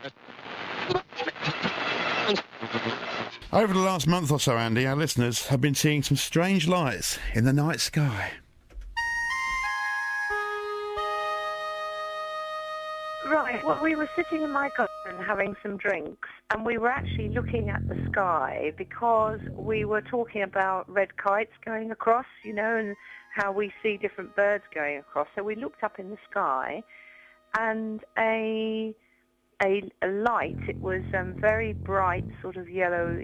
Over the last month or so, Andy, our listeners have been seeing some strange lights in the night sky. Right, well, we were sitting in my garden having some drinks, and we were actually looking at the sky because we were talking about red kites going across, you know, and how we see different birds going across. So we looked up in the sky, and a light, it was very bright, sort of yellow,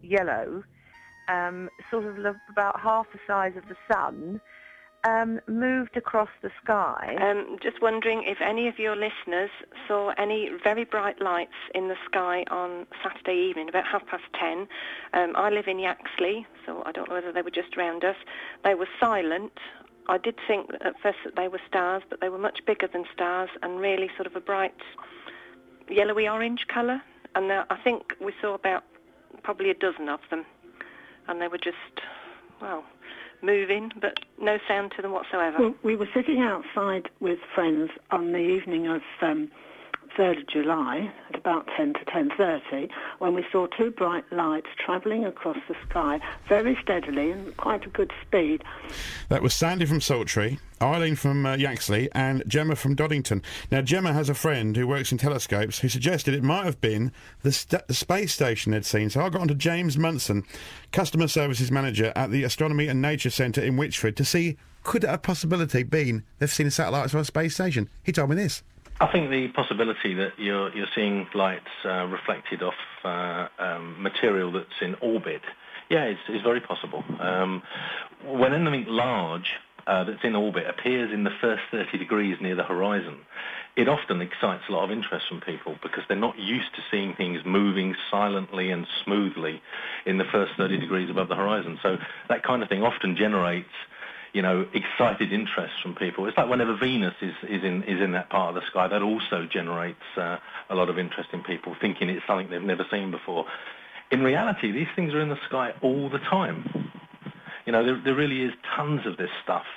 sort of about half the size of the sun, moved across the sky. Just wondering if any of your listeners saw any very bright lights in the sky on Saturday evening, about 10:30. I live in Yaxley, so I don't know whether they were just around us. They were silent. I did think at first that they were stars, but they were much bigger than stars and really sort of a bright yellowy orange colour. And I think we saw about probably a dozen of them, and they were just, well, moving, but no sound to them whatsoever. Well, we were sitting outside with friends on the evening of 3rd of July at about 10 to 10:30 when we saw two bright lights travelling across the sky very steadily and quite a good speed. That was Sandy from Saltree, Eileen from Yaxley and Gemma from Doddington. Now, Gemma has a friend who works in telescopes who suggested it might have been the space station they'd seen. So I got on to James Munson, Customer Services Manager at the Astronomy and Nature Centre in Wychford, to see could it have possibility been they've seen satellites from a space station. He told me this. I think the possibility that you're seeing lights reflected off material that's in orbit, is very possible. When anything large that's in orbit appears in the first 30 degrees near the horizon, it often excites a lot of interest from people because they're not used to seeing things moving silently and smoothly in the first 30 degrees above the horizon. So that kind of thing often generates, excited interest from people. It's like whenever Venus is in that part of the sky, that also generates a lot of interest in people, thinking it's something they've never seen before. In reality, these things are in the sky all the time. There really is tons of this stuff.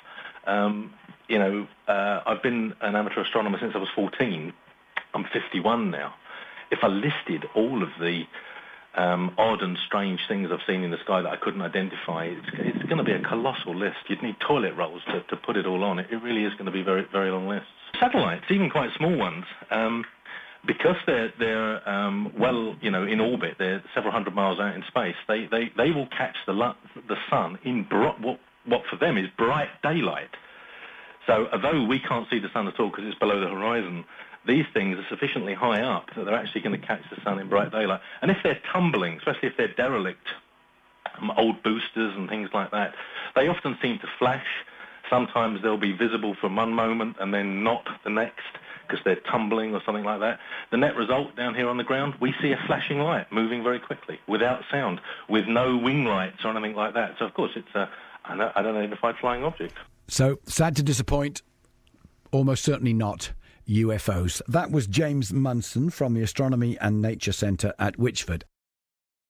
I've been an amateur astronomer since I was 14. I'm 51 now. If I listed all of the odd and strange things I've seen in the sky that I couldn't identify, it's going to be a colossal list. You'd need toilet rolls to put it all on. It really is going to be very, very long lists. Satellites, even quite small ones, because they're in orbit, they're several hundred miles out in space, they will catch the sun in what for them is bright daylight. So although we can't see the sun at all because it's below the horizon, these things are sufficiently high up that they're actually going to catch the sun in bright daylight. And if they're tumbling, especially if they're derelict, old boosters and things like that, they often seem to flash. Sometimes they'll be visible for one moment and then not the next because they're tumbling or something like that. The net result down here on the ground, we see a flashing light moving very quickly, without sound, with no wing lights or anything like that. So, of course, it's an unidentified flying object. So, sad to disappoint, almost certainly not UFOs. That was James Munson from the Astronomy and Nature Centre at Wychford.